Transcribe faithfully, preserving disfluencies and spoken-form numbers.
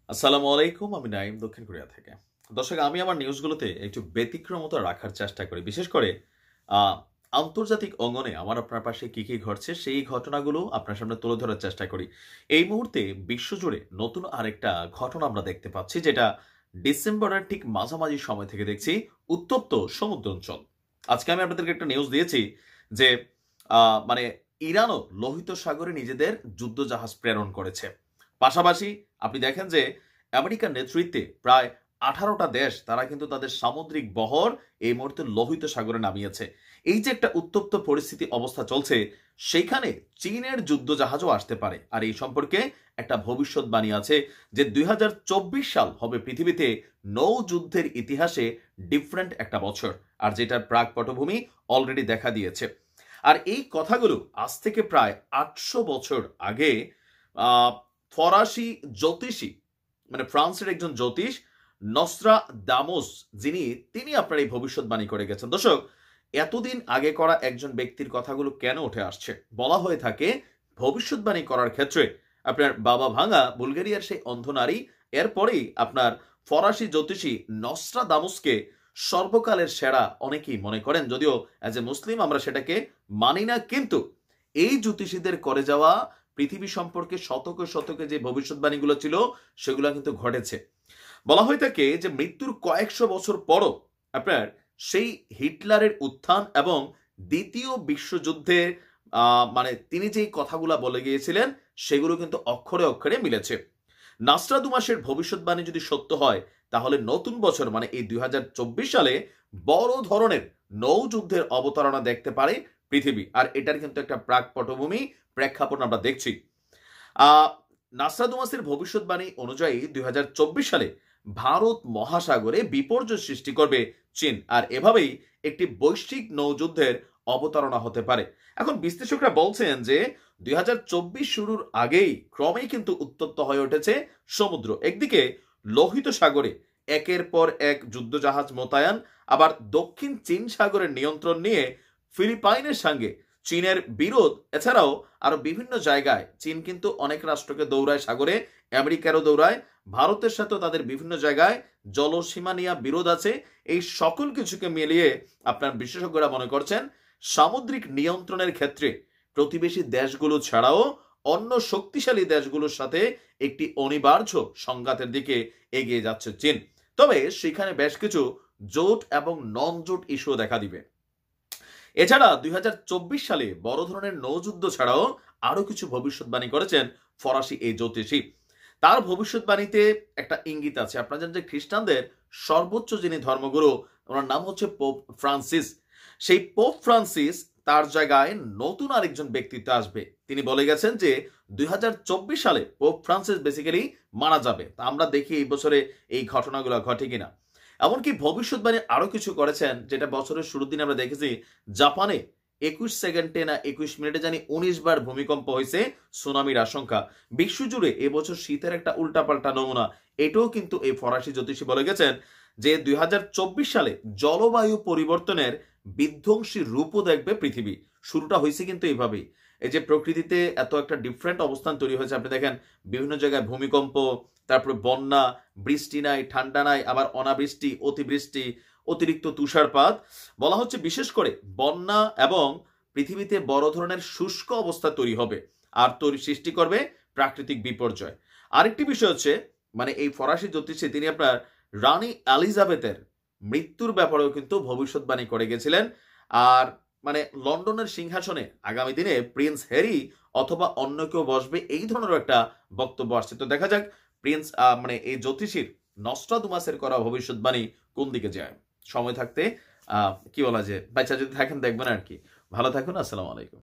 আসসালামু আলাইকুম। আমি নাইম দক্ষিণ কোরিয়া থেকে। দর্শক, আমি আমার নিউজগুলোতে একটু ব্যতিক্রমতা রাখার চেষ্টা করি। বিশেষ করে আ আন্তর্জাতিক অঙ্গনে আমার আপনার পাশে কি, কি ঘটছে সেই ঘটনাগুলো আপনার সামনে তুলে ধরার চেষ্টা করি। এই মুহূর্তে বিশ্বজুড়ে নতুন আরেকটা ঘটনা আমরা দেখতে পাচ্ছি, যেটা ডিসেম্বরের ঠিক মাঝামাঝি সময় থেকে দেখছি উত্তপ্ত সমুদ্র অঞ্চল। আজকে আমি আপনাদেরকে একটা নিউজ দিয়েছি যে আ মানে ইরানও লোহিত সাগরে নিজেদের যুদ্ধজাহাজ প্রেরণ করেছে। পাশাপাশি আপনি দেখেন যে আমেরিকার নেতৃত্বে প্রায় আঠারোটা দেশ তারা কিন্তু তাদের সামুদ্রিক বহর এই মুহূর্তে লোহিত সাগরে নামিয়েছে। এই যে একটা উত্তপ্ত পরিস্থিতি অবস্থা চলছে, সেইখানে চীনের যুদ্ধ জাহাজও আসতে পারে। আর এই সম্পর্কে একটা ভবিষ্যৎবাণী আছে যে দুই হাজার চব্বিশ সাল হবে পৃথিবীতে নৌ যুদ্ধের ইতিহাসে ডিফারেন্ট একটা বছর, আর যেটার প্রাক পটভূমি অলরেডি দেখা দিয়েছে। আর এই কথাগুলো আজ থেকে প্রায় আটশো বছর আগে আহ ফরাসি জ্যোতিষী, মানে ফ্রান্সের একজন জ্যোতিষ নসরা দামোস, যিনি তিনি আপনার এই ভবিষ্যৎবাণী করে গেছেন। দর্শক, এতদিন আগে করা একজন ব্যক্তির কথাগুলো কেন উঠে আসছে? বলা হয়ে থাকে ভবিষ্যৎবাণী করার ক্ষেত্রে আপনার বাবা ভাঙা বুলগেরিয়ার সেই অন্ধ নারী, এরপরেই আপনার ফরাসি জ্যোতিষী নসরা দামোসকে সর্বকালের সেরা অনেকেই মনে করেন। যদিও অ্যাজ এ মুসলিম আমরা সেটাকে মানি না, কিন্তু এই জ্যোতিষীদের করে যাওয়া পৃথিবী সম্পর্কে শতকে শতকে যে ভবিষ্যৎবাণীগুলো ছিল সেগুলো কিন্তু ঘটেছে। বলা হয়ে থাকে যে মৃত্যুর কয়েকশো বছর পরও আপনার সেই হিটলারের উত্থান এবং দ্বিতীয় বিশ্বযুদ্ধে আহ মানে তিনি যেই কথাগুলা বলে গিয়েছিলেন সেগুলো কিন্তু অক্ষরে অক্ষরে মিলেছে। নাস্ট্রাদুমাসের ভবিষ্যৎবাণী যদি সত্য হয়, তাহলে নতুন বছর মানে এই দুই হাজার চব্বিশ সালে বড় ধরনের নৌ যুদ্ধের অবতারণা দেখতে পারে পৃথিবী। আর এটার কিন্তু একটা প্রাক পটভূমি প্রেক্ষাপট আমরা দেখছি। আহ নাস্ট্রাদুমাসের ভবিষ্যৎবাণী অনুযায়ী দুই হাজার চব্বিশ সালে ভারত মহাসাগরে বিপর্যয় সৃষ্টি করবে চীন, আর এভাবেই একটি বৈশ্বিক নৌযুদ্ধের অবতারণা হতে পারে। এখন বিশ্লেষকরা বলছেন যে দুই হাজার চব্বিশ শুরুর আগেই ক্রমেই কিন্তু উত্তপ্ত হয়ে উঠেছে সমুদ্র। একদিকে লোহিত সাগরে একের পর এক যুদ্ধজাহাজ মোতায়েন, আবার দক্ষিণ চীন সাগরের নিয়ন্ত্রণ নিয়ে ফিলিপাইনের সঙ্গে চীনের বিরোধ। এছাড়াও আরো বিভিন্ন জায়গায় চীন কিন্তু অনেক রাষ্ট্রকে দৌড়ায় সাগরে, আমেরিকারও দৌড়ায়, ভারতের সাথে তাদের বিভিন্ন জায়গায় জলসীমা নিয়ে বিরোধ আছে। এই সকল কিছুকে মিলিয়ে আপনার বিশেষজ্ঞরা মনে করছেন সামুদ্রিক নিয়ন্ত্রণের ক্ষেত্রে প্রতিবেশী দেশগুলো ছাড়াও অন্য শক্তিশালী দেশগুলোর সাথে একটি অনিবার্য সংঘাতের দিকে এগিয়ে যাচ্ছে চীন। তবে সেখানে বেশ কিছু জোট এবং নন জোট ইস্যু দেখা দিবে। এছাড়া দুই হাজার চব্বিশ সালে বড় ধরনের নৌযুদ্ধ ছাড়াও আরো কিছু ভবিষ্যৎবাণী করেছেন ফরাসি এই জ্যোতিষী। তার ভবিষ্যৎবাণীতে একটা ইঙ্গিত আছে। আপনারা জানেন যে খ্রিস্টানদের সর্বোচ্চ যিনি ধর্মগুরু, ওনার নাম হচ্ছে পোপ ফ্রান্সিস। সেই পোপ ফ্রান্সিস তার জায়গায় নতুন আরেকজন ব্যক্তিত্ব আসবে। তিনি বলে গেছেন যে দুই হাজার চব্বিশ সালে পোপ ফ্রান্সিস বেসিক্যালি মারা যাবে। তা আমরা দেখি এই বছরে এই ঘটনাগুলো ঘটে কিনা। এমনকি ভবিষ্যৎবাণী আরো কিছু করেছেন, যেটা বছরের শুরুর দিনে আমরা দেখেছি জাপানে একুশ সেকেন্ডে না একুশ মিনিটে জানি উনিশ বার ভূমিকম্প হয়েছে, সুনামির আশঙ্কা। বিশ্বজুড়ে এবছর শীতের একটা উল্টাপাল্টা নমুনা। এটাও কিন্তু এই ফরাসি জ্যোতিষী বলে গেছেন যে দুই হাজার চব্বিশ সালে জলবায়ু পরিবর্তনের বিধ্বংসী রূপও দেখবে পৃথিবী। শুরুটা হয়েছে কিন্তু এইভাবেই। এই যে প্রকৃতিতে এত একটা ডিফারেন্ট অবস্থান তৈরি হয়েছে, আপনি দেখেন বিভিন্ন জায়গায় ভূমিকম্প, তারপরে বন্যা, বৃষ্টি নাই, ঠান্ডা নাই, আবার অনাবৃষ্টি, অতিবৃষ্টি, অতিরিক্ত তুষারপাত। বলা হচ্ছে বিশেষ করে বন্যা এবং পৃথিবীতে বড় ধরনের শুষ্ক অবস্থা তৈরি হবে, আর তৈরি সৃষ্টি করবে প্রাকৃতিক বিপর্যয়। আরেকটি বিষয় হচ্ছে মানে এই ফরাসি জ্যোতিষী তিনি আপনার রানী এলিজাবেথের মৃত্যুর ব্যাপারেও কিন্তু ভবিষ্যৎবাণী করে গেছিলেন। আর মানে লন্ডনের সিংহাসনে আগামী দিনে প্রিন্স হ্যারি অথবা অন্য কেউ বসবে, এই ধরনের একটা বক্তব্য আসছে। তো দেখা যাক প্রিন্স মানে এই জ্যোতিষীর নস্ট্রাদুমাসের করা ভবিষ্যৎবাণী কোন দিকে যায়। সময় থাকতে আহ কি বলা যায়, বাচ্চা যদি থাকেন দেখবেন আর কি। ভালো থাকুন। আসসালামু আলাইকুম।